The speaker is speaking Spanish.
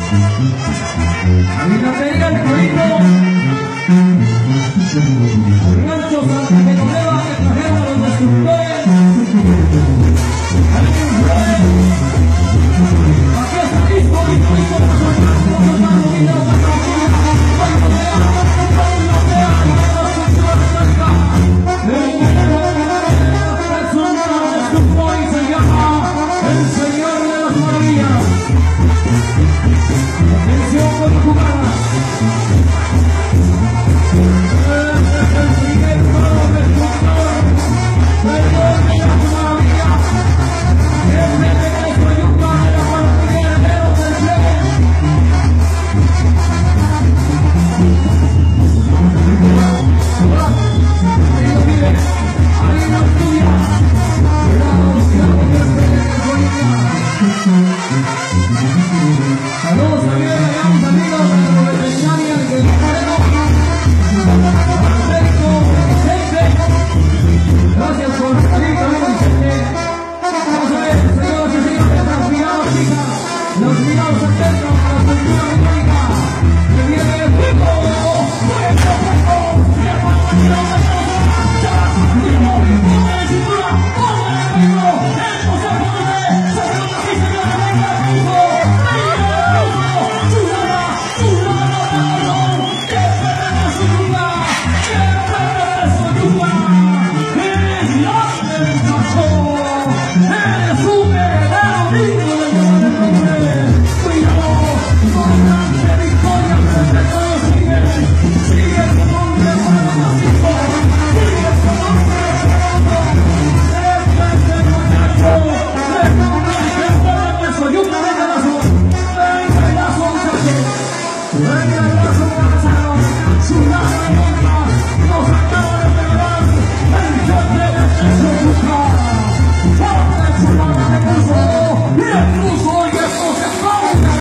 A mi batería el corito. Rancho Santa Genoveva que trajeron a los destructores. Aquí está listo, listo, el Señor de las Maravillas. Atención con la jugada. Este es el primer juego destructor del gol de las Maravillas. Es el regreso de Yuca de la familia Herreros del Plebe. Ahí no estudia. Saludos amigos, amigos de Veterinaria de Guerrero, Américo, Vicente. Gracias por salir también, Vicente. Vamos a ver, señoras y señores, las miradas fijas, los mirados atentos a la cultura británica.